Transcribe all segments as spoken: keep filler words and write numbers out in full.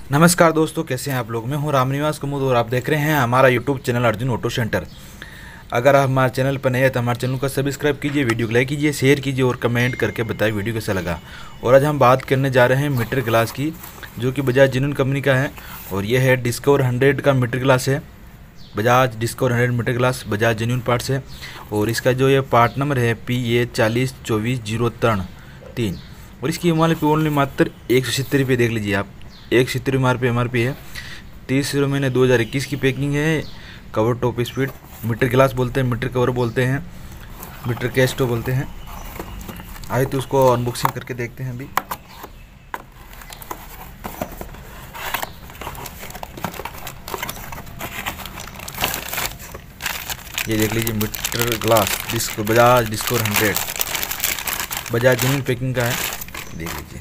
नमस्कार दोस्तों, कैसे हैं आप लोग। मैं हूं रामनिवास कुमुद और आप देख रहे हैं हमारा YouTube channel Arjun auto centre. अगर आप हमारे चैनल पर नए हैं तो हमारे चैनल को सब्सक्राइब कीजिए, वीडियो को लाइक कीजिए, शेयर कीजिए और कमेंट करके बताइए वीडियो कैसा लगा। और आज हम बात करने जा रहे हैं मीटर ग्लास की, जो कि बजाज जेन्युइन कंपनी का है। और यह है डिस्कवर हंड्रेड का मीटर ग्लास है। Bajaj discover hundred meter glass Bajaj genuine parts है। और इसका जो ये पार्ट नंबर है पी ए चालीस चौबीस जीरो तरण तीन। और इसकी एम आर पी ओनली मात्र एक सौ सत्तर रुपये देख लीजिए आप। एक सत्तर M R P M R P है। तीसरे महीने दो हज़ार इक्कीस की पैकिंग है। Cover top speed meter glass बोलते हैं, मीटर कवर बोलते हैं, मीटर कैस्टो बोलते हैं। आइए तो उसको अनबॉक्सिंग करके देखते हैं अभी। ये देख लीजिए meter glass disco Bajaj discover hundred Bajaj genuine packing का है। देख लीजिए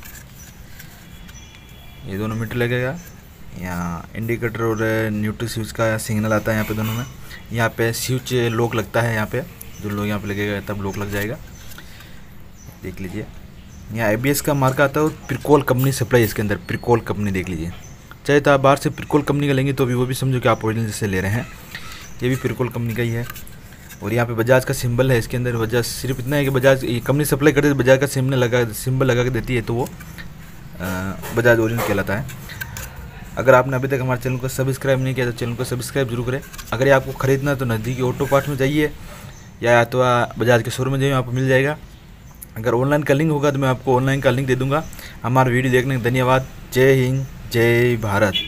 ये दोनों मीटर लगेगा। यहाँ इंडिकेटर और न्यूट्रल स्विच का सिग्नल आता है यहाँ पे दोनों में। यहाँ पे स्विच लॉक लगता है, यहाँ पे जो लोग यहाँ पे लगेगा तब लॉक लग जाएगा। देख लीजिए यहाँ ए बी एस का मार्का आता है और प्रिकोल कंपनी सप्लाई इसके अंदर, प्रिकोल कंपनी देख लीजिए। चाहे तो आप बाहर से प्रिकोल कंपनी का लेंगे तो भी वो भी समझो कि आप ओरिजिनल से ले रहे हैं। ये भी प्रिकोल कंपनी का ही है। और यहाँ पे बजाज का सिंबल है इसके अंदर। बजाज सिर्फ इतना है कि बजाज कंपनी सप्लाई करती है, बजाज का सिंबल लगा सिंबल लगा के देती है तो वो बजाज ओरिजिनल कहलाता है। अगर आपने अभी तक हमारे चैनल को सब्सक्राइब नहीं किया तो चैनल को सब्सक्राइब जरूर करें। अगर ये आपको ख़रीदना है तो नज़दीकी ऑटो पार्ट्स में जाइए या तो बजाज के शोरूम में जाइए, आपको मिल जाएगा। अगर ऑनलाइन का लिंक होगा तो मैं आपको ऑनलाइन का लिंक दे दूँगा। हमारा वीडियो देखने का धन्यवाद। जय हिंद, जय भारत।